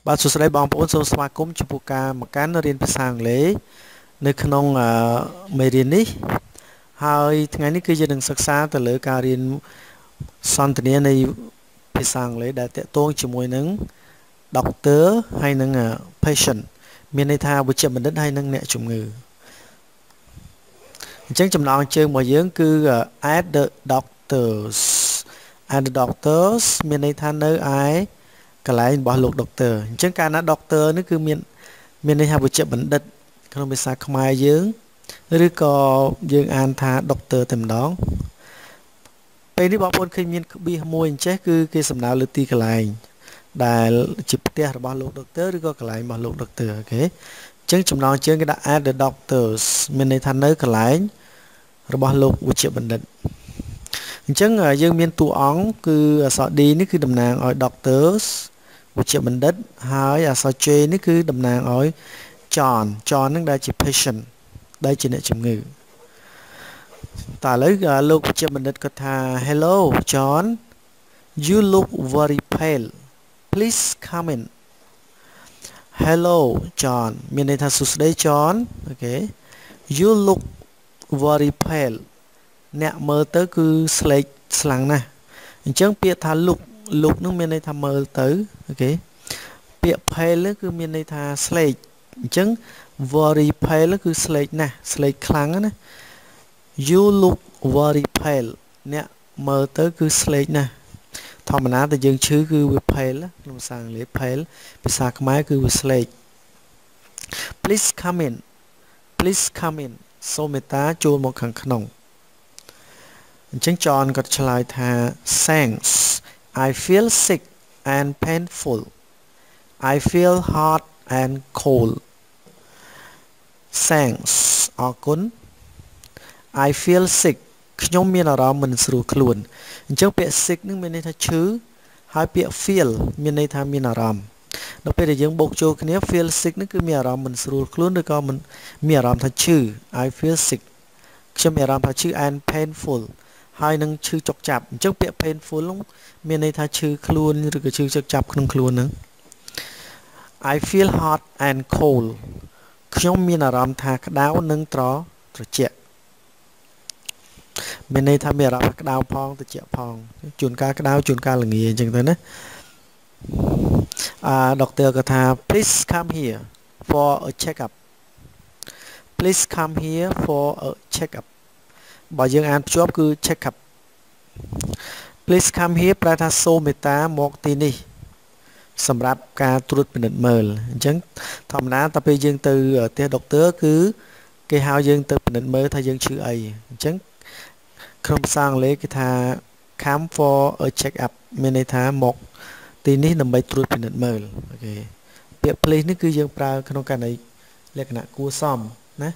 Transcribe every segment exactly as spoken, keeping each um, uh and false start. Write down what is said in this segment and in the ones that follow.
បាទសួស្តីបងប្អូនសូមស្វាគមន៍ចំពោះការមកកាន់រៀនភាសាអង់គ្លេសនៅក្នុងមេរៀននេះហើយថ្ងៃនេះគឺយើងនឹងសិក្សាទៅលើការរៀនសន្ទនានៃភាសាអង់គ្លេសដែលតាក់ទងជាមួយនឹង doctor ហើយនឹង patient មានន័យថាវេជ្ជបណ្ឌិតហើយនឹងអ្នកជំងឺអញ្ចឹងចំណងជើងរបស់យើងគឺ at the doctors at the doctors មានន័យថានៅឯកន្លែងរបស់លោក doctor អញ្ចឹងកាលណា doctor នេះគឺមានមានន័យថាវេជ្ជបណ្ឌិតក្នុងភាសាខ្មែរយើងឬក៏យើងអានថា doctor តែម្ដងពេលនេះបងប្អូនឃើញមានក្បៀសមួយអញ្ចេះគឺគេសំដៅលើទីកន្លែងដែលជាផ្ទះរបស់លោក doctor ឬក៏កន្លែងរបស់លោក doctor អូខេអញ្ចឹងចំណងជើងគេដាក់ at the doctors មានន័យថានៅកន្លែងរបស់លោកវេជ្ជបណ្ឌិតអញ្ចឹងយើងមានតួអង្គគឺអក្សរ D នេះគឺតំណាងឲ្យ doctors វេជ្ជបណ្ឌិតហើយអក្សរ J នេះគឺតំណាងឲ្យ John John នឹងដែលជា patient ដែលជាអ្នកជំងឺតើឥឡូវលោកវេជ្ជបណ្ឌិតគាត់ថា Hello John you look very pale please come in Hello John មានន័យថាសួស្តី John អូខេ you look very pale អ្នកមើលទៅគឺស្លេកស្លាំងណាស់អញ្ចឹងពាក្យថា look look នឹងមានន័យថាមើលទៅអូខេពាក្យ pale គឺមានន័យថាស្លេកអញ្ចឹង very pale គឺស្លេកណាស់ស្លេកខ្លាំងណា you look very pale អ្នកមើលទៅគឺស្លេកណាស់ធម្មតាតែយើងឈឺគឺវា pale ក្នុងភាសាអង់គ្លេស pale ភាសាខ្មែរគឺវាស្លេក please come in please come in សូមមេត្តាចូលមកខាងក្នុងអញ្ចឹង John គាត់ឆ្លើយថា thanks I feel sick and painful I feel hot and cold thanks អរគុណ I feel sick ខ្ញុំមានអារម្មណ៍មិនស្រួលខ្លួនអញ្ចឹងពាក្យ sick នឹងមានន័យថាឈឺហើយពាក្យ feel មានន័យថាមានអារម្មណ៍ដល់ពេលដែលយើងបូកចូលគ្នា feel sick នឹងគឺមានអារម្មណ៍មិនស្រួលខ្លួនឬក៏មិនមានអារម្មណ៍ថាឈឺ I feel sick ខ្ញុំមានអារម្មណ៍ថាឈឺ and painful ហើយនឹងឈឺចុកចាប់អញ្ចឹងពាក្យ painful នោះមានន័យថាឈឺខ្លួនឬក៏ឈឺចុកចាប់ក្នុងខ្លួនហ្នឹង I feel hot and cold ខ្ញុំមានអារម្មណ៍ថាក្តៅនិងត្រត្រជាក់មានន័យថាមានអារម្មណ៍ក្តៅផងត្រជាក់ផងជួនកាលក្តៅជួនកាលល្ងាអញ្ចឹងទៅណាអឺ doctor ក៏ថា please come here for a check up please come here for a check up បើយើងអានភ្ជាប់គឺ check up please come here ប្រែថាសូមមេត្តាមកទីនេះសម្រាប់ការត្រួតពិនិត្យមើលអញ្ចឹងធម្មតាតែពេលយើងទៅផ្ទះ doctor គឺគេហៅយើងទៅពិនិត្យមើលថាយើងឈឺអីអញ្ចឹងក្នុងភាសាអង់គ្លេសគេថា come for a check up មានន័យថាមកទីនេះដើម្បីត្រួតពិនិត្យមើលអូខេពាក្យ please នេះគឺយើងប្រើក្នុងករណីលក្ខណៈគួរសមណា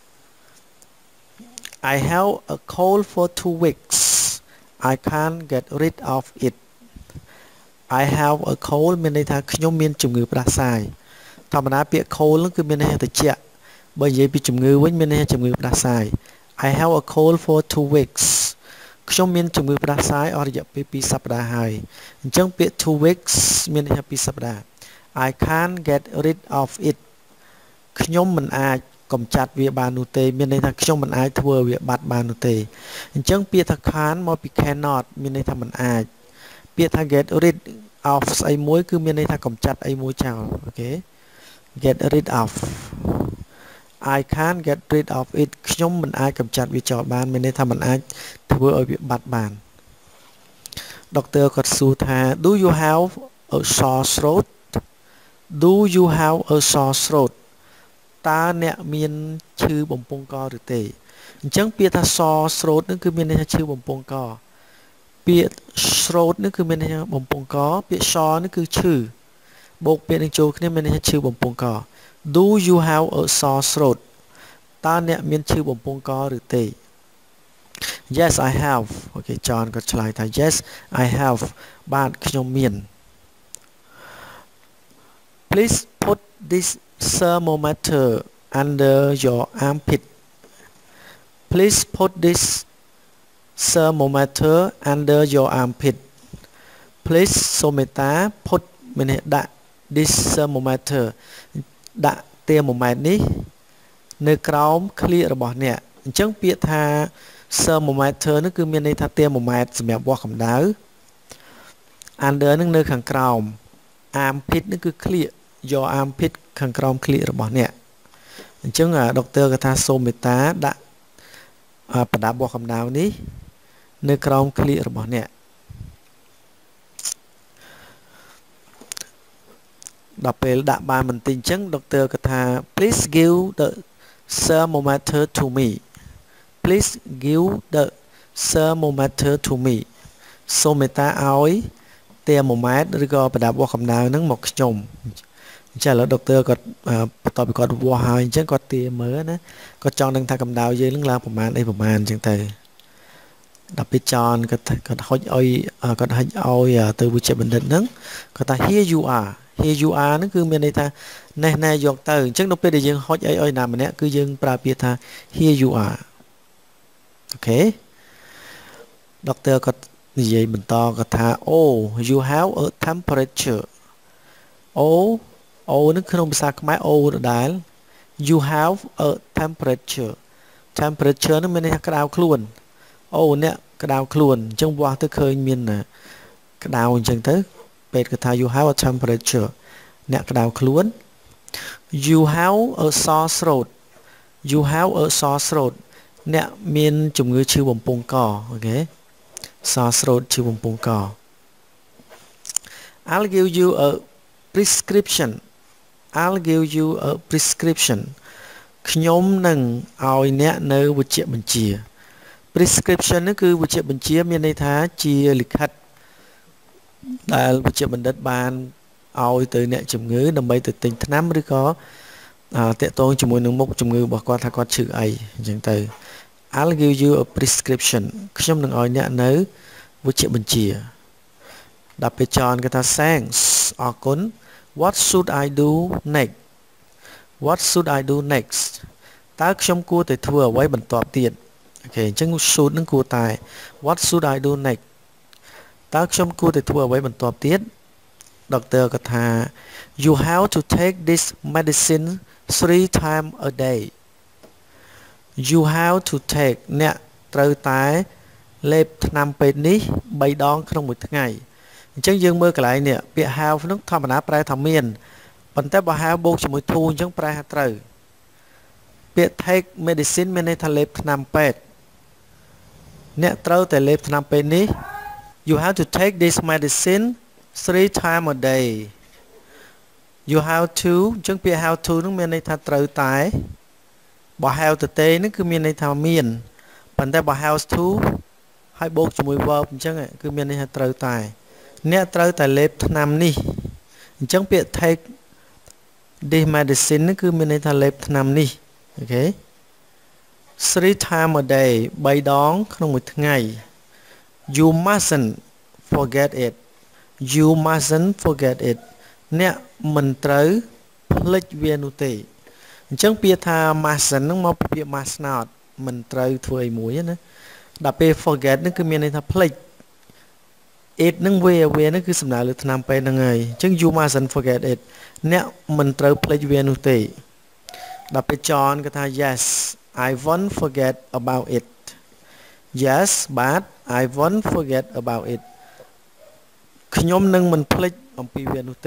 I have a cold for two weeks I can't get rid of it I have a cold មានន័យថាខ្ញុំមានជំងឺផ្ដាសាយធម្មតាពាក្យ cold ហ្នឹងគឺមានន័យថាត្រជាក់បើនិយាយពីជំងឺវិញមានន័យថាជំងឺផ្ដាសាយ I have a cold for two weeks ខ្ញុំមានជំងឺផ្ដាសាយអស់រយៈពេលពីរសប្តាហ៍ហើយអញ្ចឹងពាក្យ two weeks មានន័យថាពីរសប្តាហ៍ I can't get rid of it ខ្ញុំមិនអាចកំចាត់វាបាននោះទេមានន័យថាខ្ញុំមិនអាចធ្វើវាបាត់បាននោះទេអញ្ចឹងពាក្យថា can't មកពី cannot មានន័យថាមិនអាចពាក្យថា get rid of ស្អីមួយគឺមានន័យថាកំចាត់អីមួយចោលអូខេ get rid of I can't get rid of it ខ្ញុំមិនអាចកំចាត់វាចោលបានមានន័យថាមិនអាចធ្វើឲ្យវាបាត់បាន Doctor គាត់សួរថា Do you have a sore throat Do you have a sore throat តើអ្នកមានឈឺបំពង់កឬទេអញ្ចឹងពាក្យថា sore throat នឹងគឺមានន័យថាឈឺបំពង់កពាក្យ throat នេះគឺមានន័យថាបំពង់កពាក្យ sore នេះគឺឈឺបូកពាក្យនឹងចូលគ្នាមានន័យថាឈឺបំពង់ក Do you have a sore throat តើអ្នកមានឈឺបំពង់កឬទេ Yes I have អូខេ John ក៏ឆ្លើយថា Yes I have បាទខ្ញុំមាន Please put this thermometer under your armpit Please put this thermometer under your armpit Please សូមមេត្តា put មានន័យដាក់ this thermometer ដាក់ thermometer នេះនៅក្រោម clear របស់អ្នកអញ្ចឹងពាក្យថា thermometer នោះគឺមានន័យថា thermometer សម្រាប់វាស់កម្ដៅ under នឹងនៅខាងក្រោម armpit នេះគឺ clear យក armpit ខាងក្រោម clear របស់អ្នកអញ្ចឹងដុកទ័រក៏ថាសូមមេត្តាដាក់ប្រដាប់វាស់កម្ដៅនេះនៅក្រោម clear របស់អ្នកដល់ពេលដាក់បានបន្តិចអញ្ចឹងដុកទ័រក៏ថា please give the thermometer to me please give the thermometer to me សូមមេត្តាឲ្យ thermometer ឬក៏ប្រដាប់វាស់កម្ដៅហ្នឹងមកខ្ញុំអញ្ចឹងឥឡូវដុកទ័រគាត់បន្ទាប់ពីគាត់វាស់ហើយអញ្ចឹងគាត់ទាមើលណាគាត់ចង់ដឹងថាកម្ដៅយើងនឹងឡើងប្រមាណអីប្រមាណអញ្ចឹងទៅដល់ពេលចនគាត់គាត់ហុចឲ្យគាត់ហុចឲ្យទៅវិជ្ជបណ្ឌិតហ្នឹងគាត់ថា here you are here you are ហ្នឹងគឺមានន័យថានេះណែយកទៅអញ្ចឹងដល់ពេលដែលយើងហុចអីឲ្យណាម្នាក់គឺយើងប្រើពាក្យថា here you are អូខេដុកទ័រគាត់និយាយបន្តគាត់ថា oh you have a temperature oh oh នឹងក្នុងភាសាខ្មែរ oh ដដែល you have a temperature temperature នឹងមានន័យថាក្តៅខ្លួន oh អ្នកក្តៅខ្លួនអញ្ចឹងវាស់ទៅឃើញមានក្តៅអញ្ចឹងទៅពេទ្យគាត់ថា you have a temperature អ្នកក្តៅខ្លួន you have a sore throat you have a sore throat អ្នកមានជំងឺឈឺបំពង់កអូខេ sore throat ឈឺបំពង់ក I'll give you a prescription I'll give you a prescription ខ្ញុំនឹងឲ្យអ្នកនៅវេជ្ជបញ្ជា prescription នេះគឺវេជ្ជបញ្ជាមានន័យថាជាលិខិតដែលវេជ្ជបណ្ឌិតបានឲ្យទៅអ្នកជំងឺដើម្បីទៅទិញថ្នាំឬក៏តាក់ទងជាមួយនឹងមុខជំងឺរបស់គាត់ថាគាត់ឈឺអីអញ្ចឹងទៅ I'll give you a prescription ខ្ញុំនឹងឲ្យអ្នកនៅវេជ្ជបញ្ជាដល់ពេលចនគាត់ថា thanks អរគុណWhat should I do next What should I do next តើខ្ញុំគួរតែធ្វើអ្វីបន្ទាប់ទៀតអូខេអញ្ចឹង should នឹងគួរតែ What should I do next តើខ្ញុំគួរតែធ្វើអ្វីបន្ទាប់ទៀតដុកទ័រក៏ថា You have to take this medicine three times a day You have to take អ្នកត្រូវតែលេបថ្នាំពេទ្យនេះបីដងក្នុងមួយថ្ងៃអញ្ចឹងយើងមើលកន្លែងនេះពាក្យ have នោះធម្មតាប្រែថាមានប៉ុន្តែបើ have បូកជាមួយ to អញ្ចឹងប្រែថាត្រូវពាក្យ take medicine មានន័យថាលេបថ្នាំពេទ្យអ្នកត្រូវតែលេបថ្នាំពេទ្យនេះ You have to take this medicine three times a day You have to អញ្ចឹងពាក្យ have to នោះមានន័យថាត្រូវតែបើ have ទៅទេនោះគឺមានន័យថាមានប៉ុន្តែបើ have to ហើយបូកជាមួយ verb អញ្ចឹងគឺមានន័យថាត្រូវតែអ្នកត្រូវតែលេបថ្នាំនេះអញ្ចឹងពាក្យ take this medicine នេះគឺមានន័យថាលេបថ្នាំនេះអូខេ three times a day បីដងក្នុងមួយថ្ងៃ You mustn't forget it You mustn't forget it អ្នកមិនត្រូវភ្លេចវានោះទេអញ្ចឹងពាក្យថា mustn't ហ្នឹងមកពីពាក្យ must not មិនត្រូវធ្វើអីមួយណាដល់ពេល forget ហ្នឹងគឺមានន័យថាភ្លេចit នឹងវាវានឹងគឺសំដៅលើថ្នាំពេទ្យហ្នឹងហើយអញ្ចឹង you mustn't forget it អ្នកមិនត្រូវភ្លេចវានោះទេដល់ពេលចនគាត់ថា yes I won't forget about it yes but I won't forget about it ខ្ញុំនឹងមិនភ្លេចអំពីវានោះទេ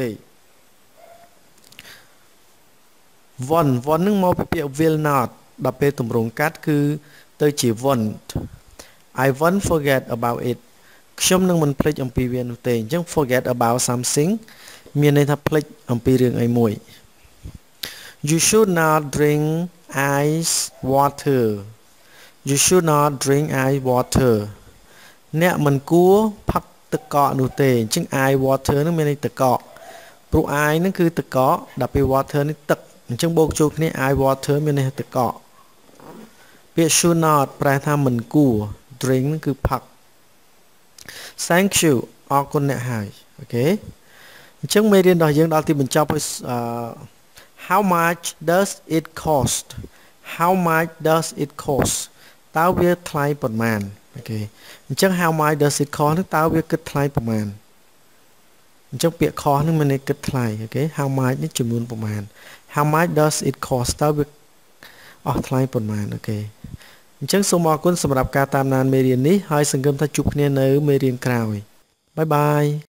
won't won't នឹងមកពីពាក្យ will not ដល់ពេលទម្រង់កាត់គឺទៅជា won't I won't forget about it ខ្ញុំនឹងមិនភ្លេចអំពីវានោះទេអញ្ចឹង forget about something មានន័យថាភ្លេចអំពីរឿងអីមួយ You should not drink ice water You should not drink ice water អ្នកមិនគួរផឹកទឹកកកនោះទេអញ្ចឹង ice water នឹងមានន័យទឹកកកព្រោះ ice នឹងគឺទឹកកកដល់ពេល water នេះទឹកអញ្ចឹងបូកចូលគ្នា ice water មានន័យថាទឹកកកពាក្យ should not ប្រែថាមិនគួរ drink នឹងគឺផឹកThank you អរគុណអ្នកហើយអូខេអញ្ចឹងមេរៀនរបស់យើងដល់ទីបញ្ចប់ហើយ How much does it cost How much does it cost តើវាថ្លៃប៉ុន្មានអូខេអញ្ចឹង How much does it cost តើវាគិតថ្លៃប៉ុន្មានអចឹងពាក្យ cost ហ្នឹងមានន័យគិតថ្លៃអូខេ how much នេះចំនួនប្រមាណ how much does it cost តើវាអស់ថ្លៃប៉ុន្មានអូខេអញ្ចឹងសូមអរគុណសម្រាប់ការតាមដានមេរៀននេះហើយសង្ឃឹមថាជួបគ្នានៅមេរៀនក្រោយបាយបាយ